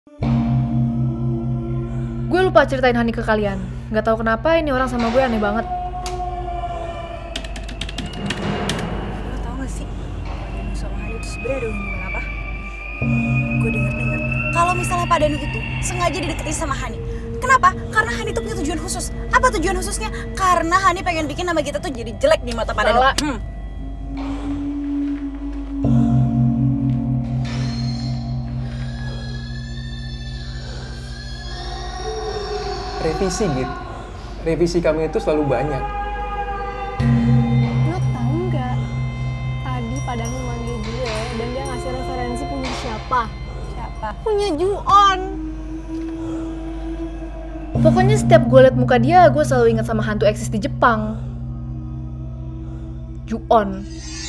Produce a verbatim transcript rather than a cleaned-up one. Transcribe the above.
Gue lupa ceritain Hani ke kalian. Gak tahu kenapa ini orang sama gue aneh banget. Lo tau gak sih, Danu sama Hani itu sebenarnya ada hubungan apa? Gue denger-denger kalau misalnya Pak Danu itu sengaja dideketin sama Hani. Kenapa? Karena Hani tuh punya tujuan khusus. Apa tujuan khususnya? Karena Hani pengen bikin nama kita tuh jadi jelek di mata Pak Danu. Hmm. Revisi gitu. Revisi kami itu selalu banyak. Lo tau nggak? Tadi Pak Danu manggil gue dan dia ngasih referensi punya siapa? Siapa? Punya Ju-on. Pokoknya setiap gue liat muka dia, gue selalu ingat sama hantu eksis di Jepang. Ju-on.